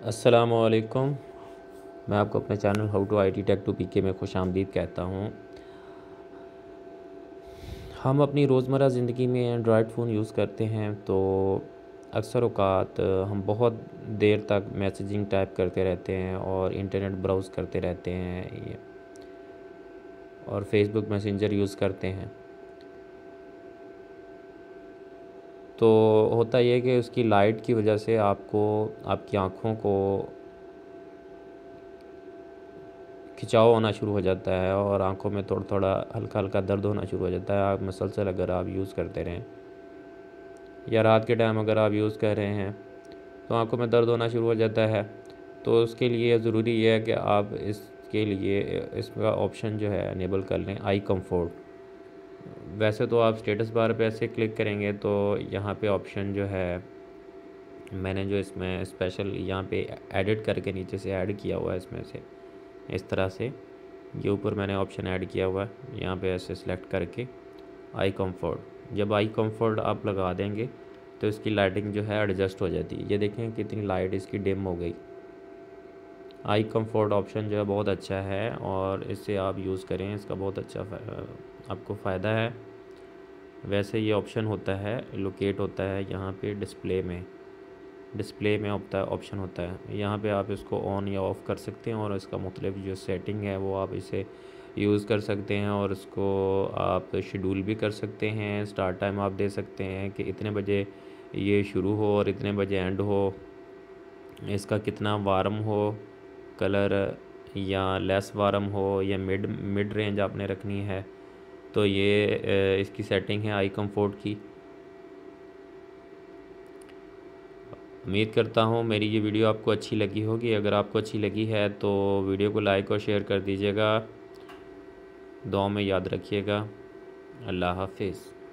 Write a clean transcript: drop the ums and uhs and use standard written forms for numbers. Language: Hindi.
अस्सलामुअलैकुम। मैं आपको अपने channel how to IT tech to PK में खुशामदीद कहता हूँ। हम अपनी रोज़मर्रा ज़िंदगी में एंड्रॉयड फ़ोन यूज़ करते हैं तो अक्सर औक़ात हम बहुत देर तक मैसेजिंग टाइप करते रहते हैं और इंटरनेट ब्राउज़ करते रहते हैं और फेसबुक मैसेंजर यूज़ करते हैं। तो होता ये है कि उसकी लाइट की वजह से आपकी आँखों को खिंचाव होना शुरू हो जाता है और आँखों में थोड़ा-थोड़ा हल्का-हल्का दर्द होना शुरू हो जाता है। आप मुसलसल अगर आप यूज़ करते रहें या रात के टाइम अगर आप यूज़ कर रहे हैं तो आँखों में दर्द होना शुरू हो जाता है। तो उसके लिए ज़रूरी ये है कि आप इसके लिए इसका ऑप्शन जो है इनेबल कर लें, आई कंफर्ट। वैसे तो आप स्टेटस बार पे ऐसे क्लिक करेंगे तो यहाँ पे ऑप्शन जो है मैंने जो इसमें स्पेशल यहाँ पे एडिट करके नीचे से ऐड किया हुआ है, इसमें से इस तरह से ये ऊपर मैंने ऑप्शन ऐड किया हुआ है। यहाँ पे ऐसे सिलेक्ट करके आई कंफर्ट, जब आई कंफर्ट आप लगा देंगे तो इसकी लाइटिंग जो है एडजस्ट हो जाती है। ये देखें कितनी लाइट इसकी डिम हो गई। आई कंफर्ट ऑप्शन जो है बहुत अच्छा है और इससे आप यूज़ करें, इसका बहुत अच्छा आपको फ़ायदा है। वैसे ये ऑप्शन होता है, लोकेट होता है यहाँ पे डिस्प्ले में होता है, ऑप्शन होता है। यहाँ पे आप इसको ऑन या ऑफ़ कर सकते हैं और इसका मुख्तलिफ जो सेटिंग है वो आप इसे यूज़ कर सकते हैं और इसको आप शेड्यूल भी कर सकते हैं। स्टार्ट टाइम आप दे सकते हैं कि इतने बजे ये शुरू हो और इतने बजे एंड हो। इसका कितना वार्म हो कलर या लेस वार्म हो या मिड रेंज आपने रखनी है। तो ये इसकी सेटिंग है आई कंफर्ट की। उम्मीद करता हूँ मेरी ये वीडियो आपको अच्छी लगी होगी। अगर आपको अच्छी लगी है तो वीडियो को लाइक और शेयर कर दीजिएगा। दुआ में याद रखिएगा। अल्लाह हाफिज़।